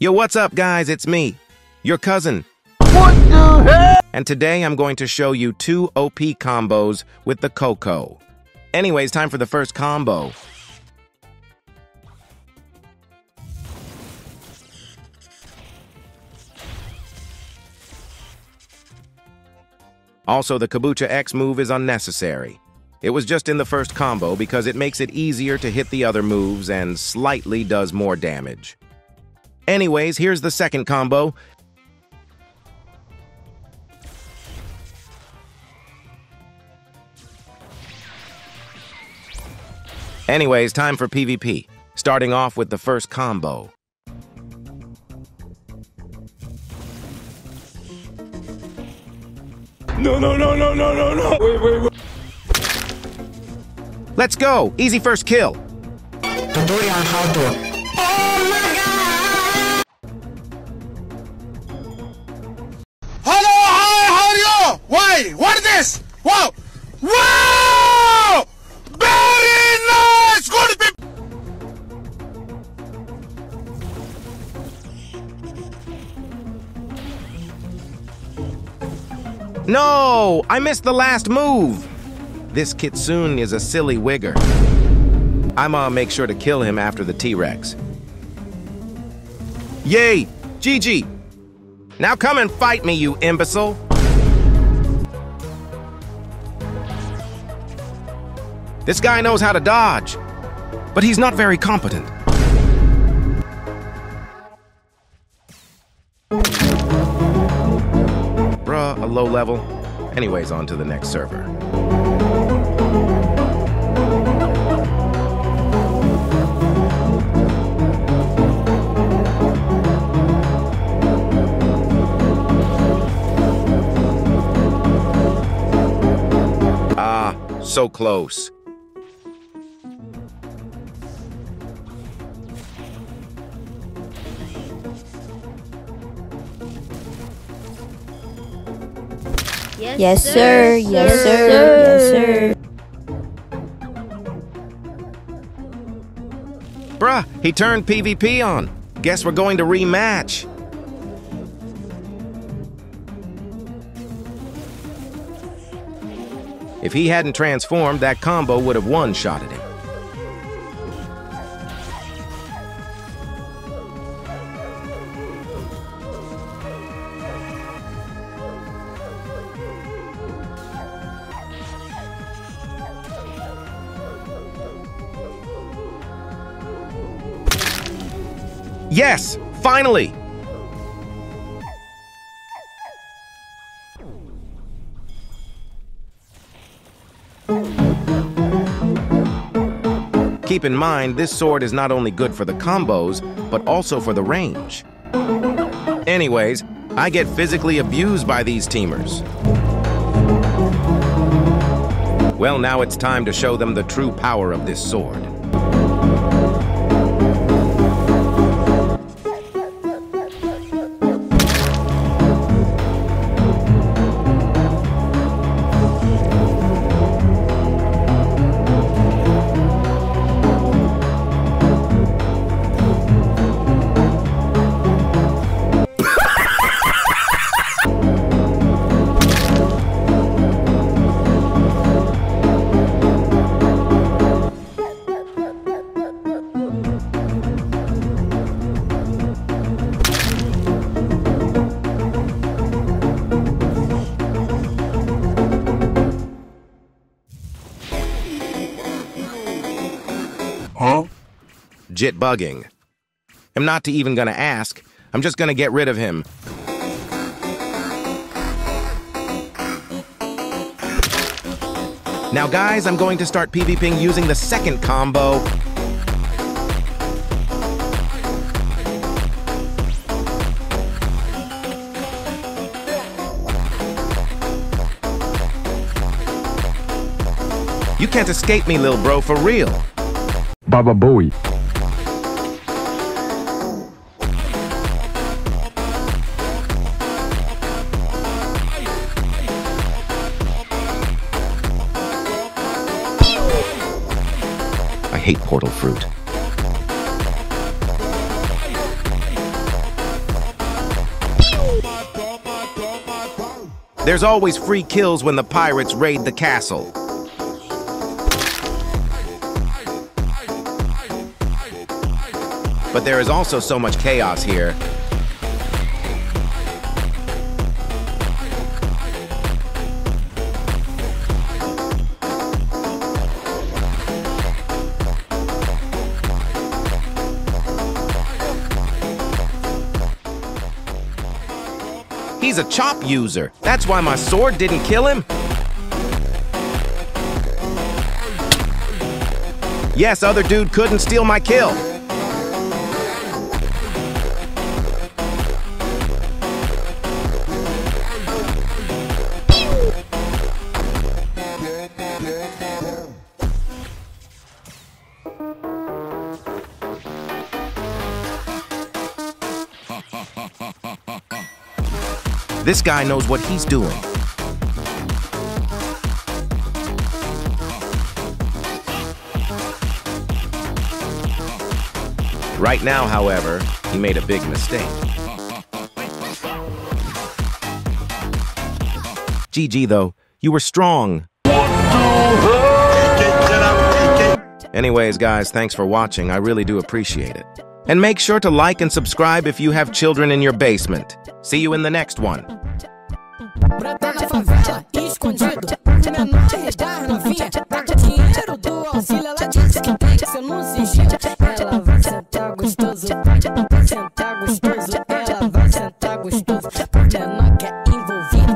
Yo, what's up, guys? It's me, your cousin. What the hell? And today I'm going to show you 2 OP combos with the koko. Anyways, time for the first combo. Also, the Kabucha X move is unnecessary. It was just in the first combo because it makes it easier to hit the other moves and slightly does more damage. Anyways, here's the second combo. Anyways, time for PvP. Starting off with the first combo. No. Wait. Let's go! Easy first kill. Tutorial how to. Oh my god! Hello, hi, how are you? Why? What is this? Wow! Wow! Very nice! Good people! No! I missed the last move! This Kitsune is a silly wigger. I'ma make sure to kill him after the T-Rex. Yay! GG! Now come and fight me, you imbecile! This guy knows how to dodge, but he's not very competent. Bruh, a low level. Anyways, on to the next server. Ah, so close. Yes, sir. Yes, sir. Yes, sir. Bruh, he turned PvP on. Guess we're going to rematch. If he hadn't transformed, that combo would have one-shotted him. Yes! Finally! Keep in mind, this sword is not only good for the combos, but also for the range. Anyways, I get physically abused by these teamers. Well, now it's time to show them the true power of this sword. Huh? Jit bugging. I'm not even gonna ask. I'm just gonna get rid of him. Now guys, I'm going to start PvPing using the second combo. You can't escape me, lil bro, for real. Baba Bowie. I hate portal fruit. There's always free kills when the pirates raid the castle. But there is also so much chaos here. He's a chop user. That's why my sword didn't kill him. Yes, other dude couldn't steal my kill. This guy knows what he's doing. Right now, however, he made a big mistake. GG though, you were strong. Anyways, guys, thanks for watching. I really do appreciate it. And make sure to like and subscribe if you have children in your basement. See you in the next one. Brota na favela, escondido, menor de novinha.